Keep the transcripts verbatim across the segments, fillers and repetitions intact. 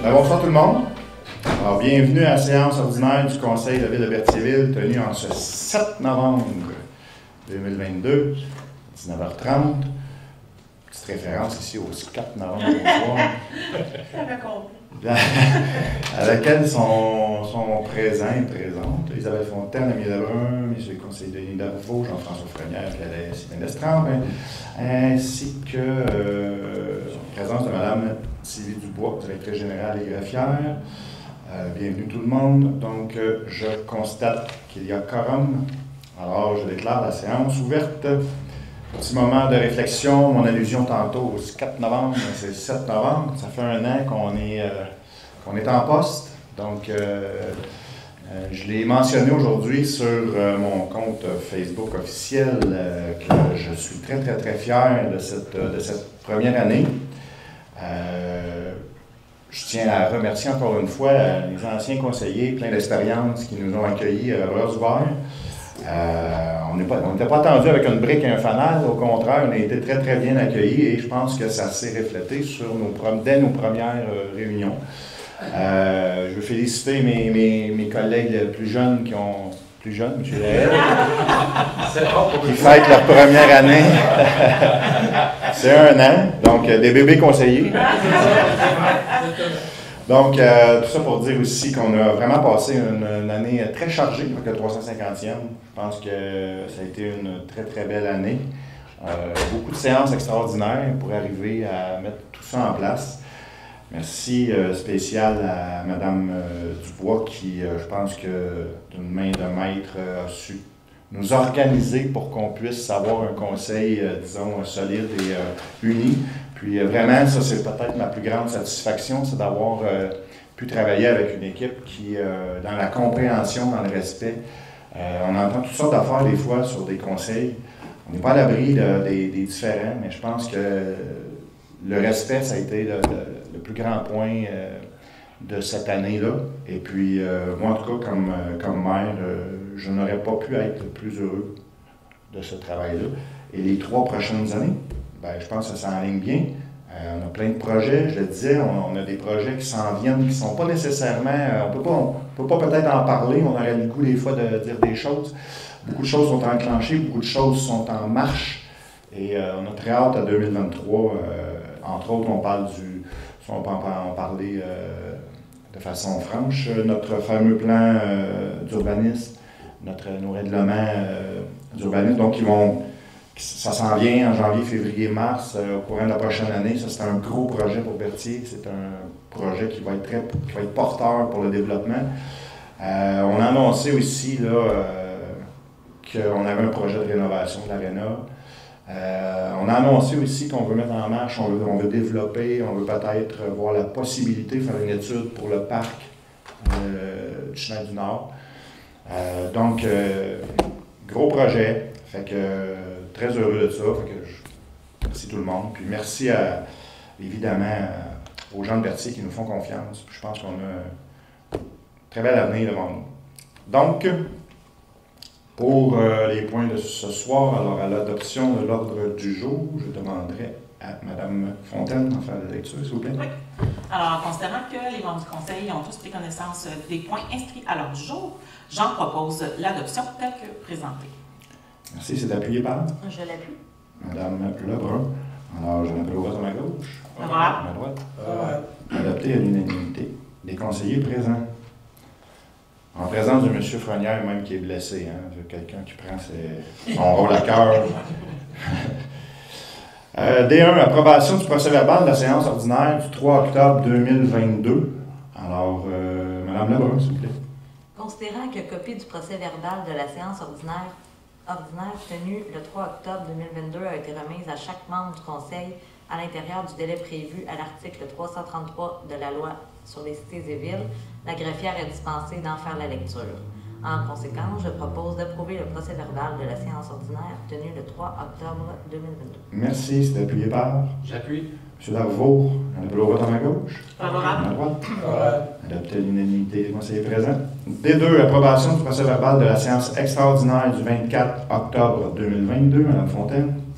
Bonsoir tout le monde. Alors, bienvenue à la séance ordinaire du Conseil de la Ville de Berthierville, tenue en ce sept novembre deux mille vingt-deux, dix-neuf heures trente. Petite référence ici au quatre novembre à laquelle sont, sont présents et présentes Isabelle Fontaine, Amélie Lebrun, M. le conseiller Denis Darvaux, Jean-François Frenière, Sylvain Lestrampe, ainsi que euh, en présence de Mme Sylvie Dubois, directrice générale et greffière. Euh, bienvenue tout le monde. Donc, euh, je constate qu'il y a quorum. Alors, je déclare la séance ouverte. Petit moment de réflexion, mon allusion tantôt au quatre novembre, c'est le sept novembre. Ça fait un an qu'on est, euh, qu'on est en poste. Donc, euh, euh, je l'ai mentionné aujourd'hui sur euh, mon compte Facebook officiel euh, que je suis très, très, très fier de cette, de cette première année. Euh, je tiens à remercier encore une fois les anciens conseillers, plein d'expérience, qui nous ont accueillis à bras ouverts. Euh, on n'était pas attendu avec une brique et un fanal, au contraire, on a été très très bien accueillis et je pense que ça s'est reflété sur nos, dès nos premières euh, réunions. Euh, je veux féliciter mes, mes, mes collègues plus jeunes qui ont... Plus jeunes, M. Laël, qui fêtent leur première année. C'est un an, donc euh, des bébés conseillers. Donc, euh, tout ça pour dire aussi qu'on a vraiment passé une, une année très chargée avec le trois cent cinquantième. Je pense que ça a été une très, très belle année. Euh, beaucoup de séances extraordinaires pour arriver à mettre tout ça en place. Merci euh, spécial à Mme euh, Dubois qui, euh, je pense que d'une main de maître, euh, a su nous organiser pour qu'on puisse avoir un conseil, euh, disons, solide et euh, uni. Puis euh, vraiment, ça c'est peut-être ma plus grande satisfaction, c'est d'avoir euh, pu travailler avec une équipe qui, euh, dans la compréhension, dans le respect, euh, on entend toutes sortes d'affaires des fois sur des conseils. On n'est pas à l'abri de, des, des différends, mais je pense que le respect, ça a été le, le, le plus grand point euh, de cette année-là. Et puis, euh, moi, en tout cas, comme, euh, comme maire, euh, je n'aurais pas pu être plus heureux de ce travail-là. Et les trois prochaines années, ben, je pense que ça s'enligne bien. Euh, on a plein de projets, je le disais, on, on a des projets qui s'en viennent, qui ne sont pas nécessairement... Euh, on ne peut pas peut-être en parler, on aurait le goût des fois de dire des choses. Beaucoup de choses sont enclenchées, beaucoup de choses sont en marche. Et euh, on a très hâte à deux mille vingt-trois. Euh, entre autres, on parle du... On peut en parler euh, de façon franche. Notre fameux plan euh, d'urbanisme, notre, nos règlements euh, d'urbanisme, donc ils vont... Ça s'en vient en janvier, février, mars, euh, au courant de la prochaine année. Ça, c'est un gros projet pour Berthier. C'est un projet qui va être, très, qui va être porteur pour le développement. Euh, on a annoncé aussi là, euh, qu'on avait un projet de rénovation de l'aréna. Euh, on a annoncé aussi qu'on veut mettre en marche, on veut, on veut développer, on veut peut-être voir la possibilité de faire une étude pour le parc euh, du Chemin du Nord. Euh, donc, euh, gros projet. Fait que, euh, très heureux de ça. Fait que je, merci tout le monde. Puis merci à, évidemment à, aux gens de Berthier qui nous font confiance. Puis je pense qu'on a un très bel avenir devant nous. Donc, pour euh, les points de ce soir, alors à l'adoption de l'ordre du jour, je demanderai à Mme Fontaine d'en faire la lecture, s'il vous plaît. Oui. Alors, considérant que les membres du Conseil ont tous pris connaissance des points inscrits à l'ordre du jour, j'en propose l'adoption telle que présentée. Merci, c'est appuyé par? Je l'appuie. Mme Lebrun. Alors, je m'appelle au vote à ma gauche. À ma droite. Adopté à l'unanimité. Les conseillers présents. En présence de M. Frenière, même qui est blessé, hein, quelqu'un qui prend ses, son rôle à cœur. euh, D un, approbation du procès-verbal de la séance ordinaire du trois octobre deux mille vingt-deux. Alors, euh, Mme Lebrun, s'il vous plaît. Considérant que copie du procès-verbal de la séance ordinaire, ordinaire tenue le trois octobre deux mille vingt-deux a été remise à chaque membre du Conseil à l'intérieur du délai prévu à l'article trois cent trente-trois de la loi sur les cités et villes, la greffière est dispensée d'en faire la lecture. En conséquence, je propose d'approuver le procès-verbal de la séance ordinaire tenue le trois octobre deux mille vingt-deux. Merci. C'est appuyé par? J'appuie. M. Darvaux, on appelle au vote à ma gauche. Favorable. À ma droite. Favorable. Adopté à l'unanimité des conseillers présents. D deux, approbation du procès-verbal de la séance extraordinaire du vingt-quatre octobre deux mille vingt-deux. Mme Fontaine.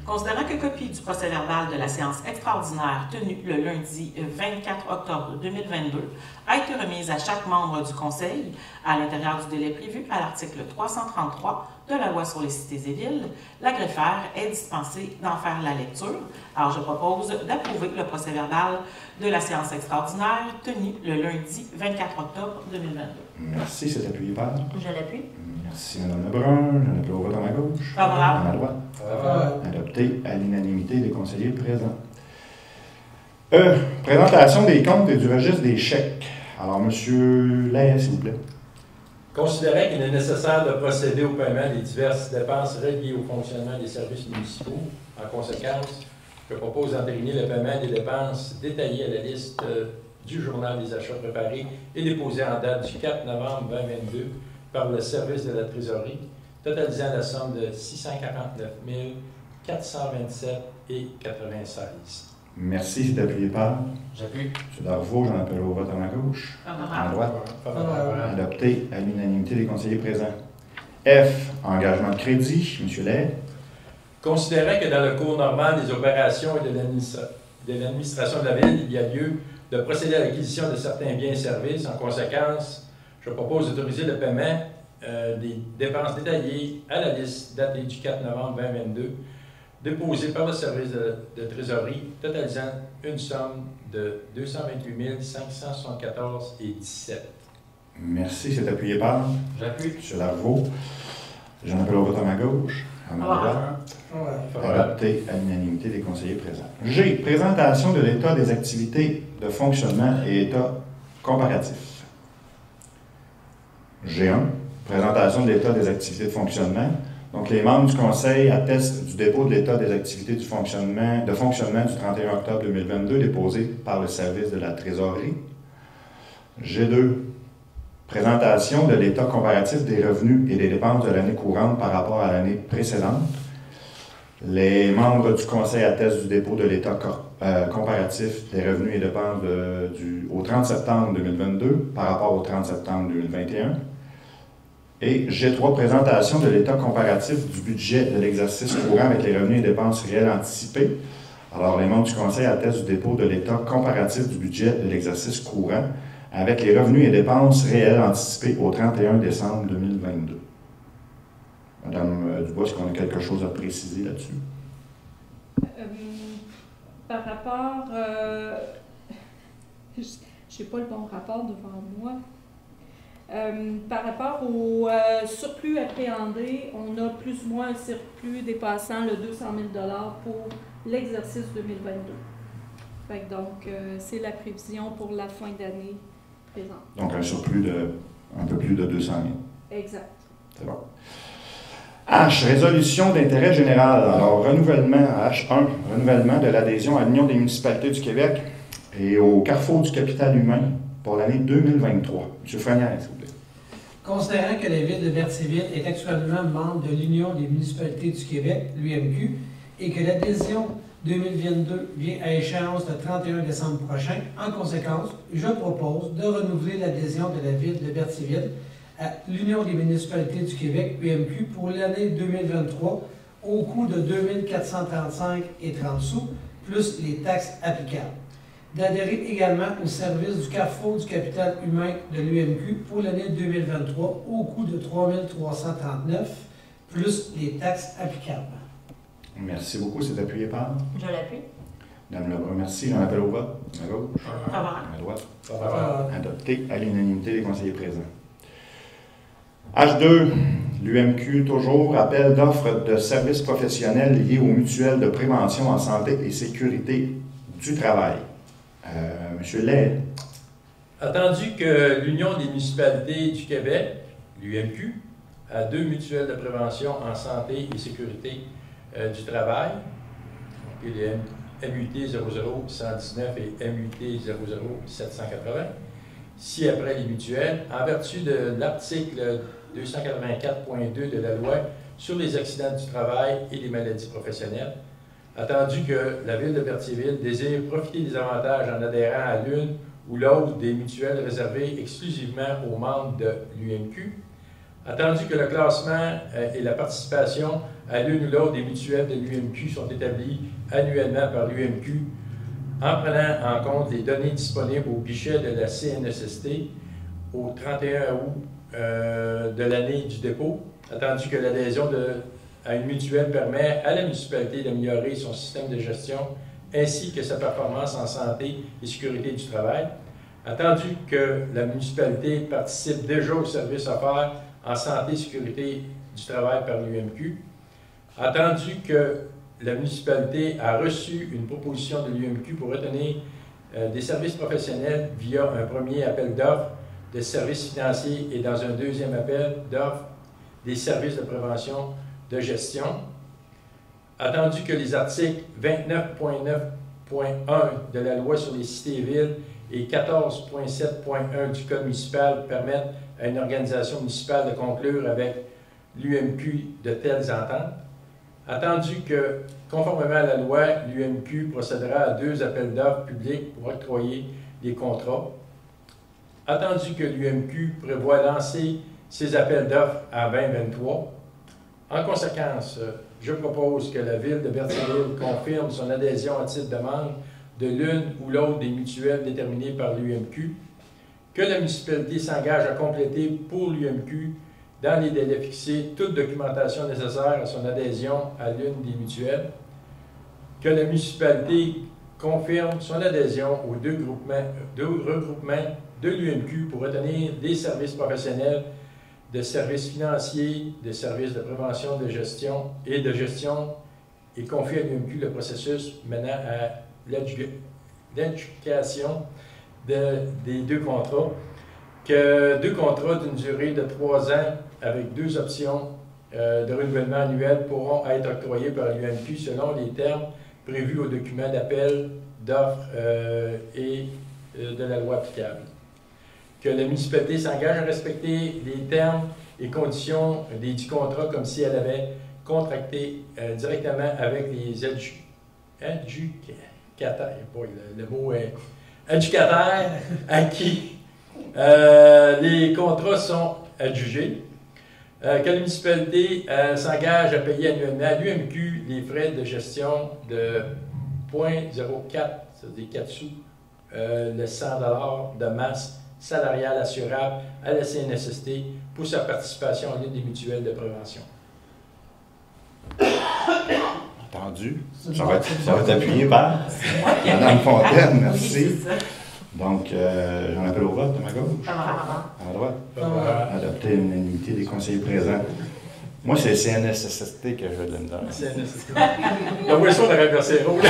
Considérant que copie du procès-verbal de la séance extraordinaire tenue le lundi vingt-quatre octobre deux mille vingt-deux a été remise à chaque membre du Conseil à l'intérieur du délai prévu à l'article trois cent trente-trois de la Loi sur les cités et villes, la greffière est dispensée d'en faire la lecture. Alors, je propose d'approuver le procès-verbal de la séance extraordinaire tenue le lundi vingt-quatre octobre deux mille vingt-deux. Merci, c'est appuyé par. Je l'appuie. Merci, Mme Lebrun. J'en appelle au vote à ma gauche. Favorable. À ma droite. Favorable. Adopté à l'unanimité des conseillers présents. E. Présentation des comptes et du registre des chèques. Alors, M. Lahaye, s'il vous plaît. Considérant qu'il est nécessaire de procéder au paiement des diverses dépenses reliées au fonctionnement des services municipaux, en conséquence, je propose d'entériner le paiement des dépenses détaillées à la liste du journal des achats préparés et déposées en date du quatre novembre deux mille vingt-deux par le service de la trésorerie, totalisant la somme de six cent quarante-neuf mille quatre cent vingt-sept et quatre-vingt-seize. Merci, c'est appuyé par. J'appuie. M. Darvaux, j'en appelle au vote à ma gauche. À ma droite. Favorable. Adopté à l'unanimité des conseillers présents. F. Engagement de crédit. M. Lahaye. Considérant que dans le cours normal des opérations et de l'administra- de l'administration de la Ville, il y a lieu de procéder à l'acquisition de certains biens et services, en conséquence, je propose d'autoriser le paiement euh, des dépenses détaillées à la liste datée du quatre novembre deux mille vingt-deux, déposée par le service de, de trésorerie, totalisant une somme de deux cent vingt-huit mille cinq cent soixante-quatorze et dix-sept. Merci, c'est appuyé par. J'appuie. M. Darvaux. J'en appelle au vote à ma gauche. À ma droite. Favorable. Adopté à l'unanimité des conseillers présents. G. Présentation de l'état des activités de fonctionnement et état comparatif. G un. Présentation de l'état des activités de fonctionnement. Donc, les membres du Conseil attestent du dépôt de l'état des activités du fonctionnement, de fonctionnement du trente et un octobre deux mille vingt-deux déposé par le service de la trésorerie. G deux. Présentation de l'état comparatif des revenus et des dépenses de l'année courante par rapport à l'année précédente. Les membres du Conseil attestent du dépôt de l'état euh, comparatif des revenus et dépenses de, du, au trente septembre deux mille vingt-deux par rapport au trente septembre deux mille vingt et un. Et G trois, présentation de l'état comparatif du budget de l'exercice courant avec les revenus et dépenses réels anticipés. Alors, les membres du Conseil attestent du dépôt de l'état comparatif du budget de l'exercice courant avec les revenus et dépenses réels anticipés au trente et un décembre deux mille vingt-deux. Madame Dubois, est-ce qu'on a quelque chose à préciser là-dessus? Euh, par rapport... Euh, je n'ai pas le bon rapport devant moi. Euh, par rapport au euh, surplus appréhendé, on a plus ou moins un surplus dépassant le deux cent mille dollars pour l'exercice deux mille vingt-deux. Fait que donc, euh, c'est la prévision pour la fin d'année présente. Donc, un surplus de un peu plus de deux cent mille. Exact. C'est bon. H, résolution d'intérêt général. Alors, renouvellement, H un, renouvellement de l'adhésion à l'Union des municipalités du Québec et au Carrefour du capital humain pour l'année deux mille vingt-trois. M. Franière, s'il vous plaît. Considérant que la Ville de Berthierville est actuellement membre de l'Union des municipalités du Québec, l'U M Q, et que l'adhésion deux mille vingt-deux vient à échéance le trente et un décembre prochain, en conséquence, je propose de renouveler l'adhésion de la Ville de Berthierville à l'Union des municipalités du Québec, U M Q, pour l'année deux mille vingt-trois, au coût de deux mille quatre cent trente-cinq et trente sous, plus les taxes applicables. D'adhérer également au service du Carrefour du capital humain de l'U M Q pour l'année deux mille vingt-trois, au coût de trois mille trois cent trente-neuf, plus les taxes applicables. Merci beaucoup. C'est appuyé par. Je l'appuie. Madame Lebrun, merci. J'en appelle au vote. À gauche. Favorable. À droite. Favorable. Adopté à l'unanimité des conseillers présents. H deux, l'U M Q, toujours, appel d'offres de services professionnels liés aux mutuelles de prévention en santé et sécurité du travail. Euh, Monsieur Lahaye. Attendu que l'Union des municipalités du Québec, l'U M Q, a deux mutuelles de prévention en santé et sécurité euh, du travail, puis les M U T zéro zéro cent dix-neuf et M U T zéro zéro sept cent quatre-vingts, si après les mutuelles, en vertu de l'article deux cent quatre-vingt-quatre point deux de la loi sur les accidents du travail et les maladies professionnelles, attendu que la Ville de Berthierville désire profiter des avantages en adhérant à l'une ou l'autre des mutuelles réservées exclusivement aux membres de l'U M Q, Attendu que le classement euh, et la participation à l'une ou l'autre des mutuelles de l'U M Q sont établis annuellement par l'U M Q en prenant en compte les données disponibles au guichet de la C N S S T au trente et un août euh, de l'année du dépôt, attendu que l'adhésion à une mutuelle permet à la municipalité d'améliorer son système de gestion ainsi que sa performance en santé et sécurité du travail, attendu que la municipalité participe déjà au service offert en santé et sécurité du travail par l'U M Q, attendu que la municipalité a reçu une proposition de l'U M Q pour retenir euh, des services professionnels via un premier appel d'offres de services financiers et dans un deuxième appel d'offres des services de prévention de gestion, attendu que les articles vingt-neuf point neuf point un de la loi sur les cités et villes et quatorze point sept point un du Code municipal permettent à une organisation municipale de conclure avec l'U M Q de telles ententes, attendu que, conformément à la loi, l'U M Q procédera à deux appels d'offres publics pour octroyer des contrats, attendu que l'U M Q prévoit lancer ses appels d'offres en vingt vingt-trois. En conséquence, je propose que la Ville de Berthierville confirme son adhésion à titre de membre de l'une ou l'autre des mutuelles déterminées par l'U M Q, que la municipalité s'engage à compléter pour l'U M Q, dans les délais fixés, toute documentation nécessaire à son adhésion à l'une des mutuelles, que la municipalité confirme son adhésion aux deux, groupements, deux regroupements de l'U M Q pour retenir des services professionnels, de services financiers, de services de prévention de gestion et de gestion et confie à l'U M Q le processus menant à l'éducation de, des deux contrats, que deux contrats d'une durée de trois ans avec deux options euh, de renouvellement annuel pourront être octroyés par l'U M Q selon les termes prévus au document d'appel d'offres euh, et euh, de la loi applicable. Que la municipalité s'engage à respecter les termes et conditions des dix contrats comme si elle avait contracté euh, directement avec les éducateurs, le, le mot est éducateurs à qui euh, les contrats sont adjugés. Euh, que la municipalité euh, s'engage à payer annuellement à l'U M Q les frais de gestion de zéro virgule zéro quatre, c'est-à-dire quatre sous, euh, le cent dollars de masse salariale assurable à la C N S S T pour sa participation à l'une des mutuelles de prévention. Entendu. Ça va être, ça va être appuyé par Mme Fontaine, merci. Oui, c'est ça. Donc, euh, j'en appelle au vote de ma gauche. Favorable. À ma droite. Favorable. Adopter l'unanimité des conseillers présents. Moi, c'est C N S S T que je vais donner. C N S S T. La voiture de inverser rôle.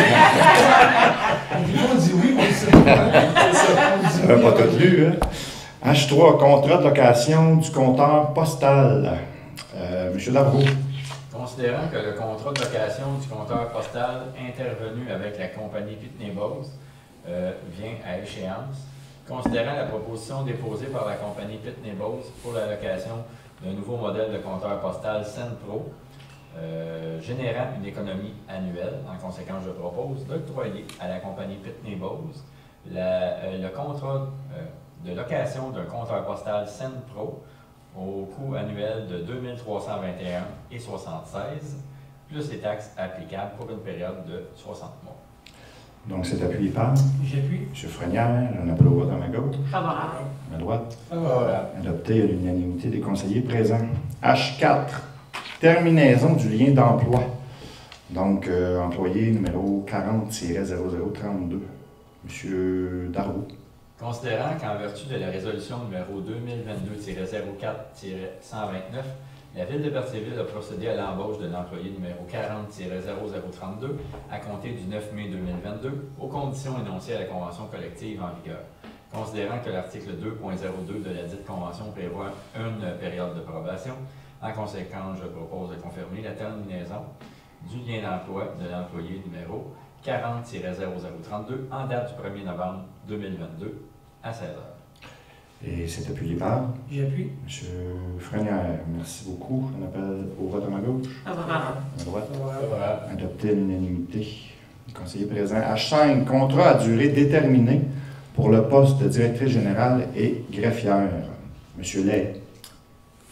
On dit oui, on sait pas. C'est ça. Ça va pas tout lu, hein? H trois, contrat de location du compteur postal. Euh, Monsieur Darvaux. Considérant que le contrat de location du compteur postal intervenu avec la compagnie Pitney Bowes euh, vient à échéance, considérant la proposition déposée par la compagnie Pitney Bowes pour la location d'un nouveau modèle de compteur postal SendPro, euh, générant une économie annuelle, en conséquence, je propose d'octroyer à la compagnie Pitney Bowes la, euh, le contrat euh, de location d'un compteur postal SendPro au coût annuel de deux mille trois cent vingt et un virgule soixante-seize, plus les taxes applicables pour une période de soixante mois. Donc, c'est appuyé par J'appuie. M. Frenière. J'en appelle au vote à ma gauche. Favorable. À ma droite. Favorable. Adopté à l'unanimité des conseillers présents. H quatre, terminaison du lien d'emploi. Donc, euh, employé numéro quarante zéro zéro trente-deux. M. Darvaux. Considérant qu'en vertu de la résolution numéro deux mille vingt-deux zéro quatre cent vingt-neuf, la Ville de Berthierville a procédé à l'embauche de l'employé numéro quarante zéro zéro trente-deux à compter du neuf mai deux mille vingt-deux aux conditions énoncées à la convention collective en vigueur. Considérant que l'article deux point zéro deux de la dite convention prévoit une période de probation, en conséquence, je propose de confirmer la terminaison du lien d'emploi de l'employé numéro quarante zéro zéro trente-deux en date du premier novembre deux mille vingt-deux à seize heures. Et c'est appuyé par J'appuie. M. Frenière. Merci beaucoup. On appelle au vote à ma gauche. Favorable. À ma droite. Favorable. Adopté à l'unanimité. Conseiller présent. H cinq, contrat à durée déterminée pour le poste de directrice générale et greffière. M. Lay.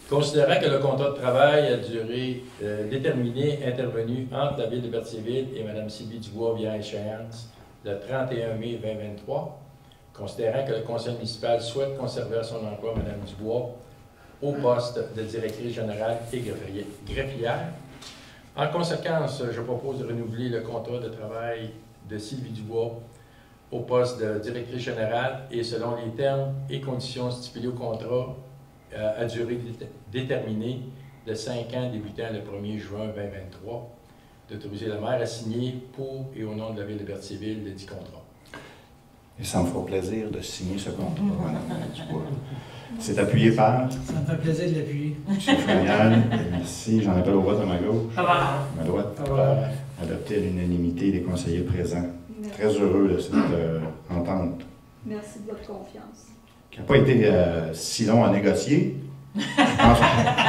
Considérant que le contrat de travail à durée euh, déterminée intervenu entre la Ville de Berthierville et Mme Sylvie Dubois vient à échéance le trente et un mai deux mille vingt-trois, considérant que le conseil municipal souhaite conserver à son emploi Mme Dubois au poste de directrice générale et greffière, en conséquence, je propose de renouveler le contrat de travail de Sylvie Dubois au poste de directrice générale et selon les termes et conditions stipulés au contrat euh, à durée dé déterminée de cinq ans débutant le premier juin deux mille vingt-trois, d'autoriser le maire à signer pour et au nom de la Ville de Berthierville le dit contrat. Et ça me fera plaisir de signer ce contrat, Mme Dubois. C'est appuyé par... Ça me fait plaisir de l'appuyer. M. Frenial, merci. J'en appelle au vote à ma gauche. Favorable. À ma droite. Favorable. Adopté à l'unanimité des conseillers présents. Merci. Très heureux de cette euh, entente, Merci de votre confiance. qui n'a pas été euh, si long à négocier. Je pense,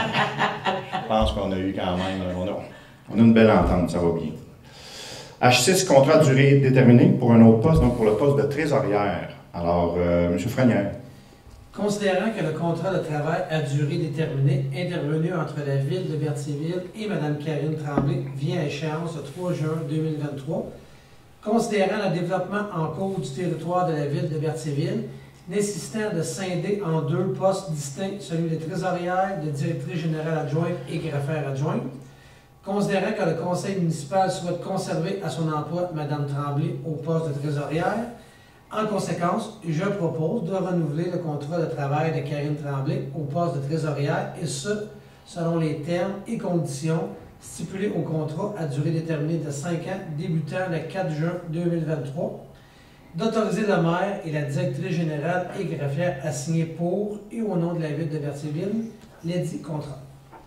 je pense qu'on a eu quand même, on a, on a une belle entente, ça va bien. H six, contrat à durée déterminée pour un autre poste, donc pour le poste de trésorière. Alors, euh, M. Frenière. Considérant que le contrat de travail à durée déterminée intervenu entre la Ville de Berthierville et Mme Karine Tremblay vient à échéance le trois juin deux mille vingt-trois, considérant le développement en cours du territoire de la Ville de Berthierville, nécessitant de scinder en deux postes distincts, celui de trésorière, de directrice générale adjointe et greffière adjointe, considérant que le conseil municipal souhaite conserver à son emploi Mme Tremblay au poste de trésorière. En conséquence, je propose de renouveler le contrat de travail de Karine Tremblay au poste de trésorière, et ce, selon les termes et conditions stipulés au contrat à durée déterminée de cinq ans, débutant le quatre juin deux mille vingt-trois, d'autoriser le maire et la directrice générale et greffière à signer pour et au nom de la Ville de Berthierville les dits contrats.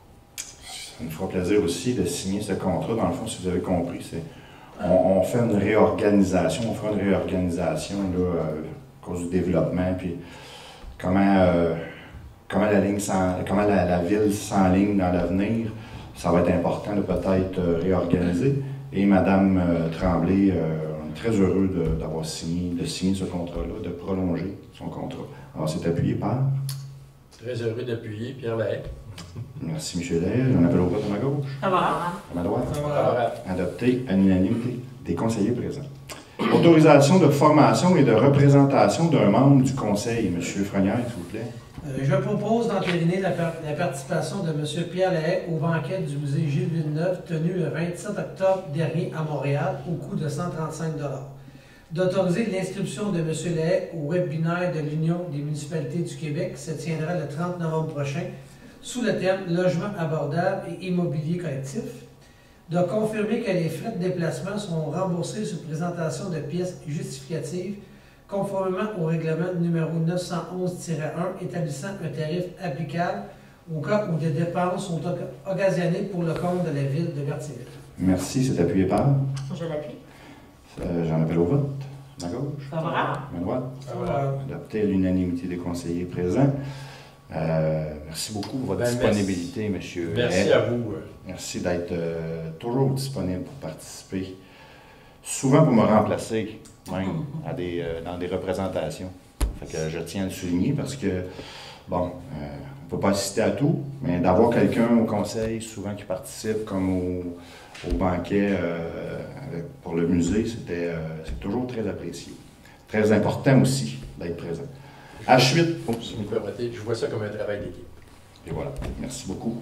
Ça nous fera plaisir aussi de signer ce contrat. Dans le fond, si vous avez compris, c'est on, on fait une réorganisation, on fera une réorganisation là, euh, à cause du développement, puis comment, euh, comment, la, ligne comment la, la ville s'enligne dans l'avenir. Ça va être important de peut-être euh, réorganiser. Et Mme euh, Tremblay, euh, on est très heureux d'avoir signé, de signer ce contrat-là, de prolonger son contrat. Alors, c'est appuyé par... Très heureux d'appuyer Pierre Lahaye. Merci, M. Lahaye. J'en appelle au vote à ma gauche. Favorable. À ma droite. Favorable. Adopté à l'unanimité des conseillers présents. Autorisation de formation et de représentation d'un membre du conseil. M. Frenière, s'il vous plaît. Euh, je propose d'entériner la, par la participation de M. Pierre Lahaye au banquet du musée Gilles Villeneuve tenu le vingt-sept octobre dernier à Montréal au coût de cent trente-cinq dollars. D'autoriser l'inscription de M. Lahaye au webinaire de l'Union des municipalités du Québec qui se tiendra le trente novembre prochain sous le thème « Logement abordable et immobilier collectif ». De confirmer que les frais de déplacement seront remboursés sur présentation de pièces justificatives conformément au règlement numéro neuf cent onze tiret un établissant un tarif applicable au cas où des dépenses sont occasionnées pour le compte de la Ville de Berthierville. Merci. C'est appuyé par... Je l'appuie. Euh, J'en appelle au vote. À ma gauche. Favorable. À ma droite. Favorable. Adopté à l'unanimité des conseillers présents. Euh, merci beaucoup pour votre Ben, disponibilité, M. Merci Lahaye. à vous. Merci d'être euh, toujours disponible pour participer. Souvent pour me remplacer, même, à des, euh, dans des représentations. Fait que je tiens à le souligner parce que, bon, euh, on ne peut pas assister à tout, mais d'avoir quelqu'un au conseil, souvent qui participe, comme au, au banquet euh, avec, pour le musée, c'était euh, c'est toujours très apprécié. Très important aussi d'être présent. H huit. Si vous me permettez, je vois ça comme un travail d'équipe. Et voilà. Merci beaucoup.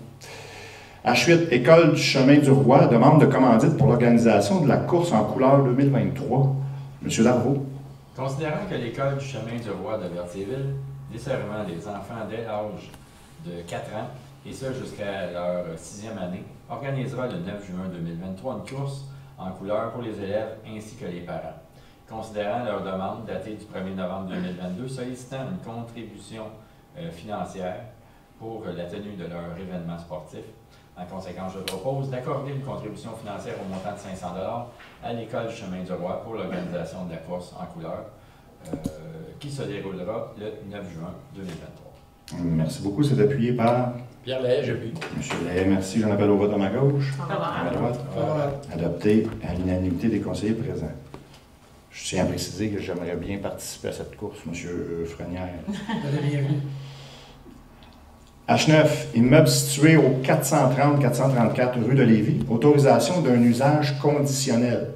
H huit, École du chemin du roi, demande de commandite pour l'organisation de la course en couleur deux mille vingt-trois. M. Darvaux. Considérant que l'École du chemin du roi de Berthierville desservant les enfants dès l'âge de quatre ans, et ce jusqu'à leur sixième année, organisera le neuf juin deux mille vingt-trois une course en couleur pour les élèves ainsi que les parents. Considérant leur demande datée du premier novembre deux mille vingt-deux, sollicitant une contribution euh, financière pour la tenue de leur événement sportif. En conséquence, je propose d'accorder une contribution financière au montant de cinq cents dollars à l'École du chemin du roi pour l'organisation de la course en couleur euh, qui se déroulera le neuf juin deux mille vingt-trois. Merci beaucoup. C'est appuyé par... Pierre Lahaye, j'appuie. M. Lahaye, merci. J'en appelle au vote à ma gauche. À ma Favorable. droite. Favorable. Adopté à l'unanimité des conseillers présents. Je tiens à préciser que j'aimerais bien participer à cette course, M. Frenière. Vous êtes bienvenue. H neuf, immeuble situé au quatre cent trente quatre cent trente-quatre rue de Lévis, autorisation d'un usage conditionnel.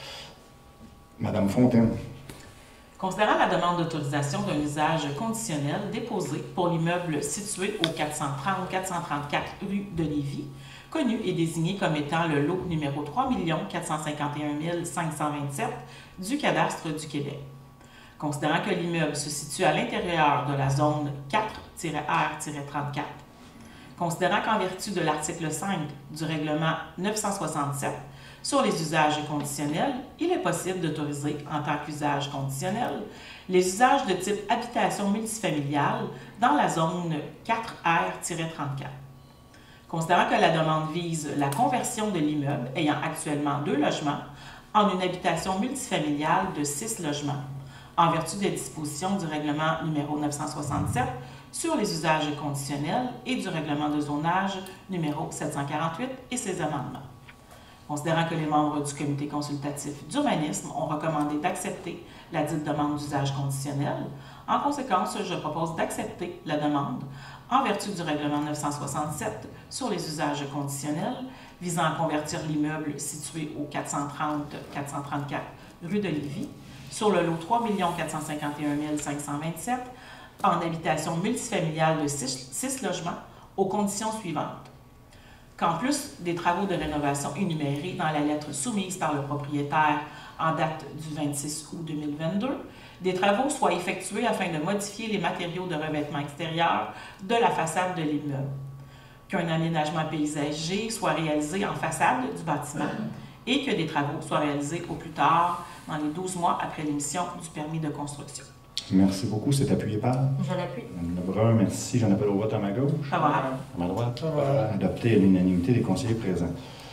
Madame Fontaine. Considérant la demande d'autorisation d'un usage conditionnel déposée pour l'immeuble situé au quatre cent trente quatre cent trente-quatre rue de Lévis, connu et désigné comme étant le lot numéro trois millions quatre cent cinquante et un mille cinq cent vingt-sept du cadastre du Québec. Considérant que l'immeuble se situe à l'intérieur de la zone quatre R trente-quatre, considérant qu'en vertu de l'article cinq du règlement neuf cent soixante-sept sur les usages conditionnels, il est possible d'autoriser, en tant qu'usage conditionnel, les usages de type habitation multifamiliale dans la zone quatre R trente-quatre. Considérant que la demande vise la conversion de l'immeuble ayant actuellement deux logements en une habitation multifamiliale de six logements, en vertu des dispositions du règlement numéro neuf cent soixante-sept sur les usages conditionnels et du règlement de zonage numéro sept cent quarante-huit et ses amendements. Considérant que les membres du comité consultatif d'urbanisme ont recommandé d'accepter la dite demande d'usage conditionnel, en conséquence, je propose d'accepter la demande en vertu du règlement neuf cent soixante-sept sur les usages conditionnels visant à convertir l'immeuble situé au quatre cent trente quatre cent trente-quatre rue de Lévis sur le lot trois millions quatre cent cinquante et un mille cinq cent vingt-sept en habitation multifamiliale de six logements aux conditions suivantes. Qu'en plus des travaux de rénovation énumérés dans la lettre soumise par le propriétaire en date du vingt-six août deux mille vingt-deux, des travaux soient effectués afin de modifier les matériaux de revêtement extérieur de la façade de l'immeuble, qu'un aménagement paysager soit réalisé en façade du bâtiment et que des travaux soient réalisés au plus tard dans les douze mois après l'émission du permis de construction. Merci beaucoup. C'est appuyé par? Je l'appuie. Madame Lebrun, merci. J'en appelle au vote à ma gauche. Favorable. À ma droite. Favorable. Adopté à l'unanimité des conseillers présents.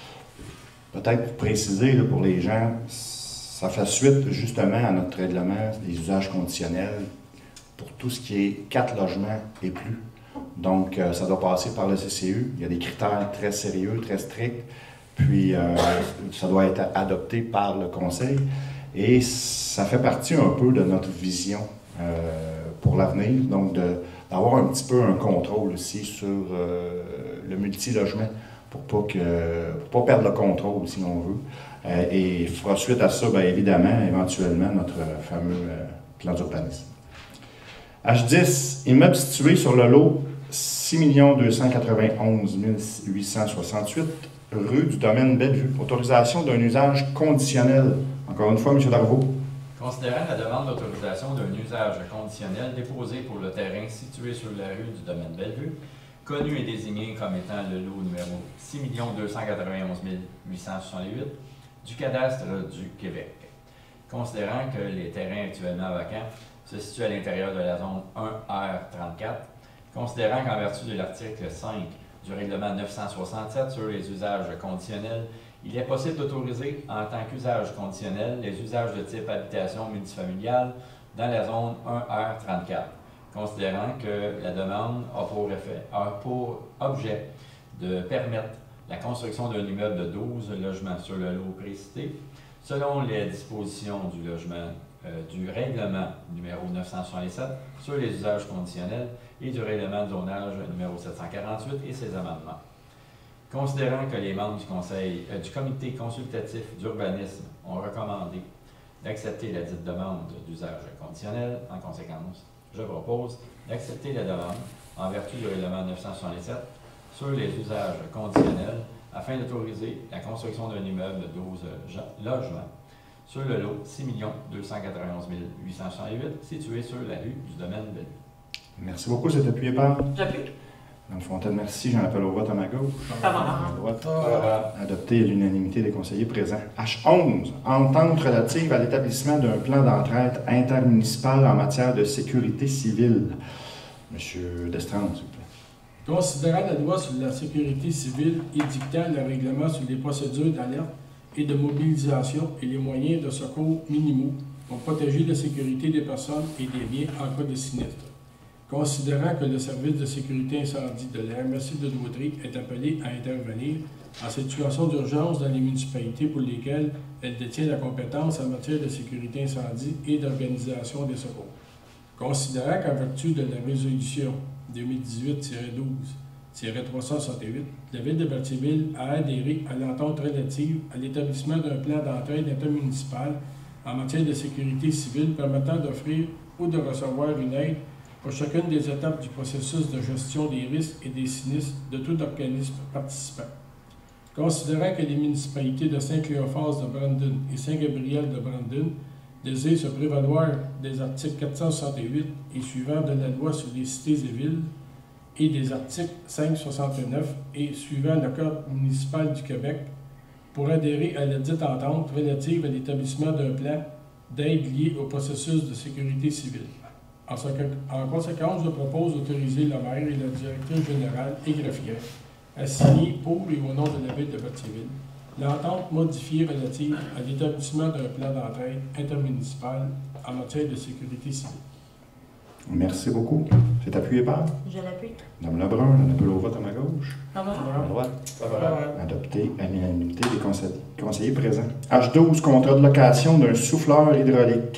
Peut-être pour préciser là, pour les gens, ça fait suite justement à notre règlement des usages conditionnels pour tout ce qui est quatre logements et plus. Donc, euh, ça doit passer par le C C U. Il y a des critères très sérieux, très stricts. Puis, euh, ça doit être adopté par le conseil. Et ça fait partie un peu de notre vision euh, pour l'avenir. Donc, de, d'avoir un petit peu un contrôle aussi sur euh, le multilogement pour pas que pour pas perdre le contrôle, si on veut. Euh, et fera suite à ça, bien évidemment, éventuellement, notre fameux euh, plan d'urbanisme. H dix, immeuble situé sur le lot six millions deux cent quatre-vingt-onze mille huit cent soixante-huit, rue du domaine Bellevue. Autorisation d'un usage conditionnel. Encore une fois, M. Darvaux. Considérant la demande d'autorisation d'un usage conditionnel déposé pour le terrain situé sur la rue du domaine Bellevue, connu et désigné comme étant le lot numéro six millions deux cent quatre-vingt-onze mille huit cent soixante-huit du cadastre du Québec. Considérant que les terrains actuellement vacants se situent à l'intérieur de la zone un R trente-quatre, considérant qu'en vertu de l'article cinq du règlement neuf cent soixante-sept sur les usages conditionnels, il est possible d'autoriser en tant qu'usage conditionnel les usages de type habitation multifamiliale dans la zone un R trente-quatre, considérant que la demande a pour, effet, a pour objet de permettre la construction d'un immeuble de douze logements sur le lot précité, selon les dispositions du logement euh, du règlement numéro neuf cent soixante-sept sur les usages conditionnels et du règlement de zonage numéro sept cent quarante-huit et ses amendements. Considérant que les membres du, conseil, euh, du comité consultatif d'urbanisme ont recommandé d'accepter la dite demande d'usage conditionnel, en conséquence, je propose d'accepter la demande en vertu du règlement neuf cent soixante-sept sur les usages conditionnels afin d'autoriser la construction d'un immeuble de douze logements sur le lot six millions deux cent quatre-vingt-onze mille huit cent soixante-huit situé sur la rue du domaine Bellevue. Merci beaucoup. C'est appuyé par? J'appuie. Mme Fontaine, merci. J'en appelle au vote à ma gauche. Favorable. À ma droite. Favorable. Adopté à l'unanimité des conseillers présents. H onze, entente relative à l'établissement d'un plan d'entraide intermunicipal en matière de sécurité civile. Monsieur Destrand, s'il vous plaît. Considérant la loi sur la sécurité civile édictant le règlement sur les procédures d'alerte et de mobilisation et les moyens de secours minimaux pour protéger la sécurité des personnes et des biens en cas de sinistre. Considérant que le service de sécurité incendie de la M R C de Doudry est appelé à intervenir en situation d'urgence dans les municipalités pour lesquelles elle détient la compétence en matière de sécurité incendie et d'organisation des secours. Considérant qu'en vertu de la résolution deux mille dix-huit tiret douze tiret trois cent soixante-huit, la Ville de Berthierville a adhéré à l'entente relative à l'établissement d'un plan d'entraide intermunicipal en matière de sécurité civile permettant d'offrir ou de recevoir une aide pour chacune des étapes du processus de gestion des risques et des sinistres de tout organisme participant. Considérant que les municipalités de Saint-Cléophas de Brandon et Saint-Gabriel de Brandon désirent se prévaloir des articles quatre cent soixante-huit et suivants de la loi sur les cités et villes et des articles cinq cent soixante-neuf et suivant le Code municipal du Québec pour adhérer à la dite entente relative à l'établissement d'un plan d'aide lié au processus de sécurité civile. En, en conséquence, je propose d'autoriser le maire et la directrice générale et greffière à signer pour et au nom de la Ville de Berthierville l'entente modifiée relative à l'établissement d'un plan d'entraide intermunicipal en matière de sécurité civile. Merci beaucoup. C'est appuyé par? Je l'appuie. Madame Lebrun, on appelle au vote à ma gauche. Favorable. À ma droite. Favorable. Adopté à l'unanimité des conseillers, conseillers présents. H douze, contrat de location d'un souffleur hydraulique.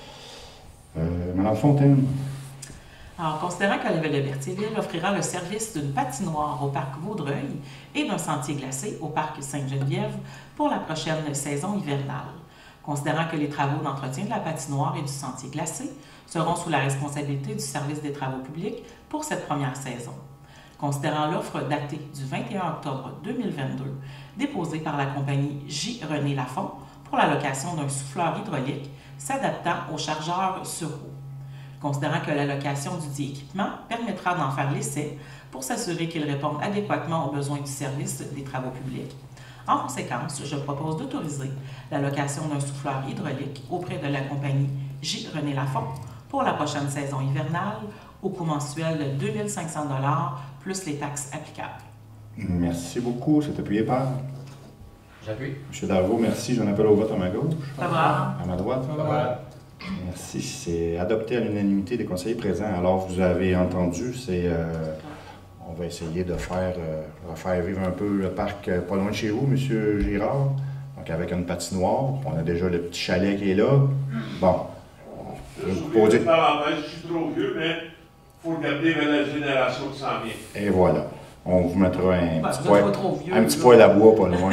Euh, Madame Fontaine. Alors, considérant que la Ville de Berthierville offrira le service d'une patinoire au parc Vaudreuil et d'un sentier glacé au parc Sainte-Geneviève pour la prochaine saison hivernale. Considérant que les travaux d'entretien de la patinoire et du sentier glacé seront sous la responsabilité du service des travaux publics pour cette première saison. Considérant l'offre datée du vingt et un octobre deux mille vingt-deux, déposée par la compagnie J. René Lafont pour la location d'un souffleur hydraulique s'adaptant aux chargeurs sur eau. Considérant que la location du dit équipement permettra d'en faire l'essai pour s'assurer qu'il réponde adéquatement aux besoins du service des travaux publics. En conséquence, je propose d'autoriser la location d'un souffleur hydraulique auprès de la compagnie J. René Lafont pour la prochaine saison hivernale au coût mensuel de deux mille cinq cents dollars plus les taxes applicables. Merci beaucoup. C'est appuyé par? J'appuie. M. Darvaux, merci. J'en appelle au vote à ma gauche. Favorable. À ma droite. Favorable. Merci. C'est adopté à l'unanimité des conseillers présents. Alors, vous avez entendu, c'est... Euh, on va essayer de faire, euh, faire vivre un peu le parc euh, pas loin de chez vous, M. Girard. Donc, avec une patinoire. On a déjà le petit chalet qui est là. Bon. Je suis je suis trop vieux, mais il faut regarder vers la génération qui s'en vient. Et voilà. On vous mettra un Ben, petit vous poêle, êtes pas trop vieux, un petit là. poêle à bois pas loin.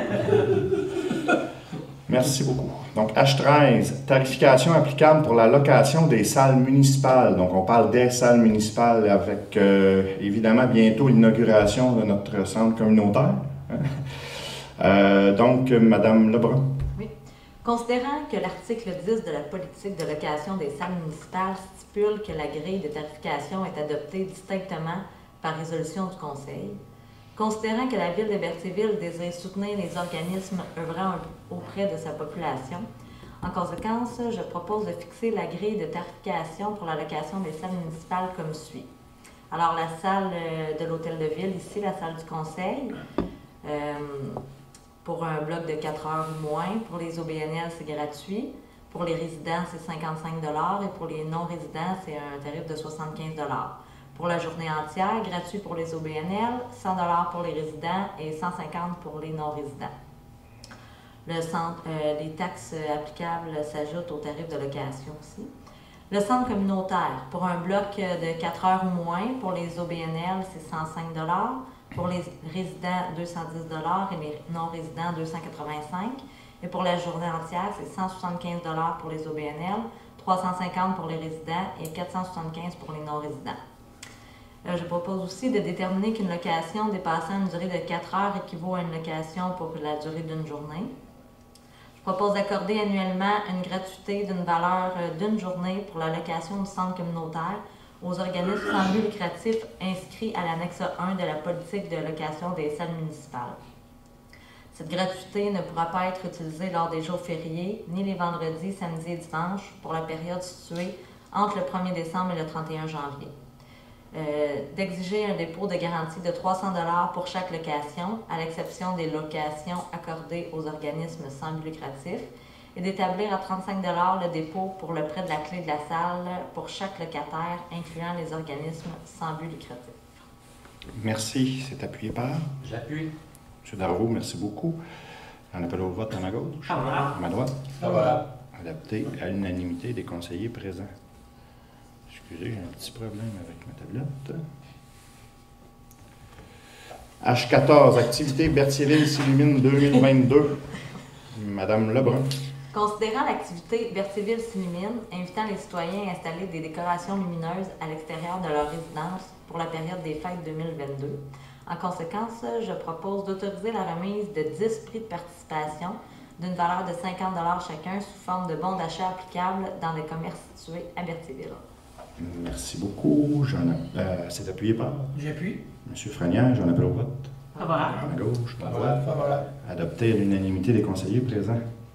Merci beaucoup. Donc, H treize, tarification applicable pour la location des salles municipales. Donc, on parle des salles municipales avec, euh, évidemment, bientôt l'inauguration de notre centre communautaire. euh, donc, Madame Lebrun. Oui. Considérant que l'article dix de la politique de location des salles municipales stipule que la grille de tarification est adoptée distinctement par résolution du Conseil, considérant que la Ville de Berthierville désire soutenir les organismes œuvrant auprès de sa population, en conséquence, je propose de fixer la grille de tarification pour la location des salles municipales comme suit. Alors, la salle de l'Hôtel de Ville, ici, la salle du Conseil, euh, pour un bloc de quatre heures ou moins. Pour les O B N L, c'est gratuit. Pour les résidents, c'est cinquante-cinq dollars et pour les non-résidents, c'est un tarif de soixante-quinze dollars. Pour la journée entière, gratuit pour les O B N L, cent dollars pour les résidents et cent cinquante dollars pour les non-résidents. Le centre, euh, les taxes applicables s'ajoutent au tarif de location aussi. Le centre communautaire, pour un bloc de quatre heures ou moins, pour les O B N L, c'est cent cinq dollars. Pour les résidents, deux cent dix dollars et les non-résidents, deux cent quatre-vingt-cinq dollars. Et pour la journée entière, c'est cent soixante-quinze dollars pour les O B N L, trois cent cinquante dollars pour les résidents et quatre cent soixante-quinze dollars pour les non-résidents. Euh, je propose aussi de déterminer qu'une location dépassant une durée de quatre heures équivaut à une location pour la durée d'une journée. Je propose d'accorder annuellement une gratuité d'une valeur d'une journée pour la location du centre communautaire aux organismes sans but lucratif inscrits à l'annexe un de la politique de location des salles municipales. Cette gratuité ne pourra pas être utilisée lors des jours fériés, ni les vendredis, samedis et dimanches pour la période située entre le premier décembre et le trente et un janvier. Euh, d'exiger un dépôt de garantie de trois cents dollars pour chaque location, à l'exception des locations accordées aux organismes sans but lucratif, et d'établir à trente-cinq dollars le dépôt pour le prêt de la clé de la salle pour chaque locataire, incluant les organismes sans but lucratif. Merci. C'est appuyé par? J'appuie. M. Darvaux, merci beaucoup. On appelle au vote à ma gauche. Favorable. À ma droite. Favorable. Adapté à l'unanimité des conseillers présents. Excusez, j'ai un petit problème avec ma tablette. H quatorze, activité Berthierville s'illumine deux mille vingt-deux. Madame Lebrun. Considérant l'activité Berthierville s'illumine, invitant les citoyens à installer des décorations lumineuses à l'extérieur de leur résidence pour la période des fêtes deux mille vingt-deux, en conséquence, je propose d'autoriser la remise de dix prix de participation d'une valeur de cinquante dollars chacun sous forme de bons d'achat applicables dans les commerces situés à Berthierville. Merci beaucoup. J'en ai- euh, C'est appuyé par J'appuie. M. Frenière. J'en appelle au vote. Favorable. À gauche, à droite. Favorable. Favorable. Adopté à l'unanimité des conseillers présents.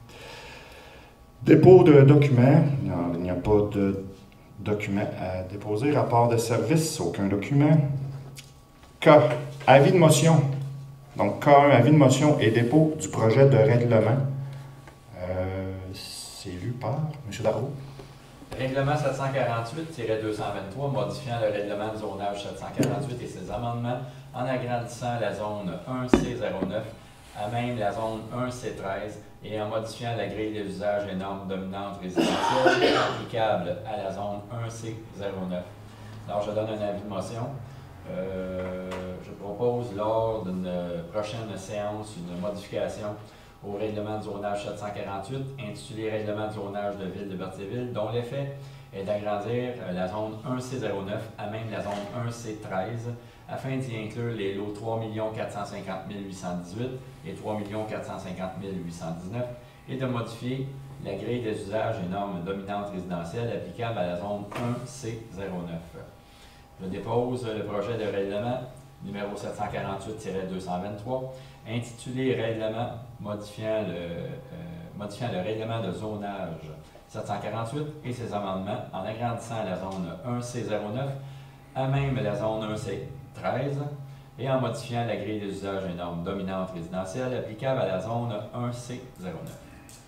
Dépôt de documents. Non, il n'y a pas de document à déposer. Rapport de service. Aucun document. K. Avis de motion. Donc, K un, avis de motion et dépôt du projet de règlement. Euh, C'est lu par M. Darvaux. Règlement sept cent quarante-huit deux cent vingt-trois modifiant le règlement de zonage sept cent quarante-huit et ses amendements en agrandissant la zone un C zéro neuf à même la zone un C treize et en modifiant la grille des usages et normes dominantes résidentielles applicables à la zone un C zéro neuf. Alors, je donne un avis de motion. Euh, je propose lors d'une prochaine séance une modification au règlement de zonage sept cent quarante-huit, intitulé Règlement de zonage de ville de Berthierville, dont l'effet est d'agrandir la zone un C zéro neuf à même la zone un C treize, afin d'y inclure les lots trois millions quatre cent cinquante mille huit cent dix-huit et trois millions quatre cent cinquante mille huit cent dix-neuf, et de modifier la grille des usages et normes dominantes résidentielles applicables à la zone un C zéro neuf. Je dépose le projet de règlement numéro sept cent quarante-huit deux cent vingt-trois, intitulé Règlement modifiant le, euh, modifiant le règlement de zonage sept cent quarante-huit et ses amendements en agrandissant la zone un C zéro neuf à même la zone un C treize et en modifiant la grille des usages et normes dominantes résidentielles applicables à la zone un C zéro neuf.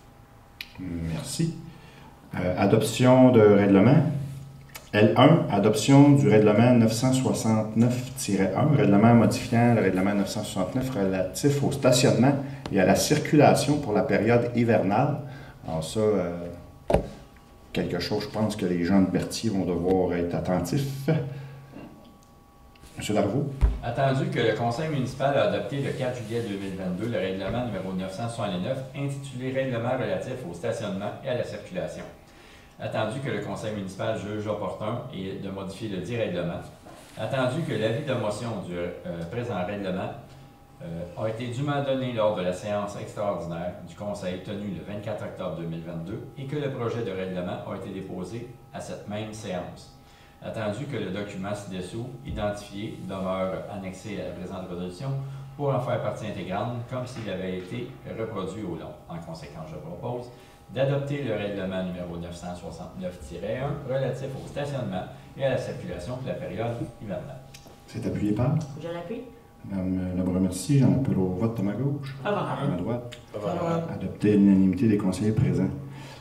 Merci. Euh, adoption de règlement. L un, adoption du règlement neuf cent soixante-neuf tiret un, règlement modifiant le règlement neuf cent soixante-neuf relatif au stationnement et à la circulation pour la période hivernale. Alors ça, euh, quelque chose, je pense que les gens de Berthier vont devoir être attentifs. M. Darvaux. Attendu que le conseil municipal a adopté le quatre juillet deux mille vingt-deux le règlement numéro neuf cent soixante-neuf intitulé Règlement relatif au stationnement et à la circulation. Attendu que le conseil municipal juge opportun et de modifier le dit règlement. Attendu que l'avis de motion du euh, présent règlement euh, a été dûment donné lors de la séance extraordinaire du conseil tenue le vingt-quatre octobre deux mille vingt-deux et que le projet de règlement a été déposé à cette même séance. Attendu que le document ci-dessous, identifié, demeure annexé à la présente résolution pour en faire partie intégrante comme s'il avait été reproduit au long. En conséquence, je propose d'adopter le règlement numéro neuf cent soixante-neuf tiret un relatif au stationnement et à la circulation pour la période hivernale. C'est appuyé par Je l'appuie. Mme Lebrun, merci. J'en appelle au vote de ma gauche. Favorable. À ma droite. Favorable. Adopté à l'unanimité des conseillers présents.